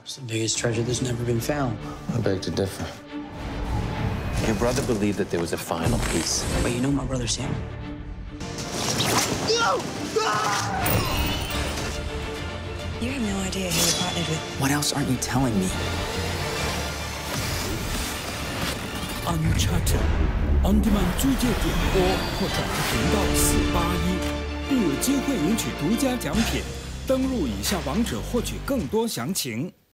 It's the biggest treasure that's never been found. I beg to differ. Your brother believed that there was a final piece. But you know my brother Sam? You have no idea who you're partnered with. What else aren't you telling me? Uncharted On Demand 租借点播或转频道481，并有机会领取独家奖品。登录以下网址获取更多详情。